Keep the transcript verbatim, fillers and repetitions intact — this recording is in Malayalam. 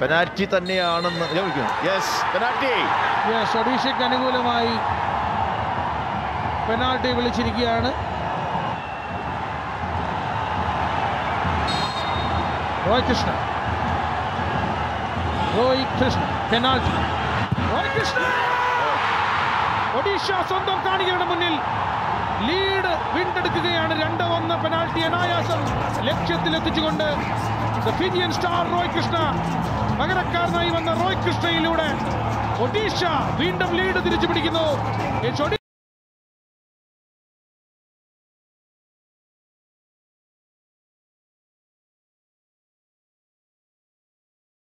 പെനാൽറ്റി തന്നെയാണെന്ന് യെസ് പെനാൽറ്റി. യെസ്, ഒഡീഷയ്ക്ക് അനുകൂലമായി പെനാൽറ്റി വിളിച്ചിരിക്കുകയാണ്. Roy Krishna Roy Krishna penalty. Roy Krishna Odisha സ്വന്തം കാണികളുടെ മുന്നിൽ ലീഡ് വീണ്ടെടുക്കുകയാണ്. രണ്ട് ഒന്ന് പെനാൽറ്റി അനായാസം ലക്ഷ്യത്തിലെത്തിച്ചുകൊണ്ട് ഫിജിയൻ സ്റ്റാർ റോയ് കൃഷ്ണ, പകരക്കാരനായി വന്ന റോയ് കൃഷ്ണയിലൂടെ ഒഡീഷ വീണ്ടും ലീഡ് തിരിച്ചു പിടിക്കുന്നു.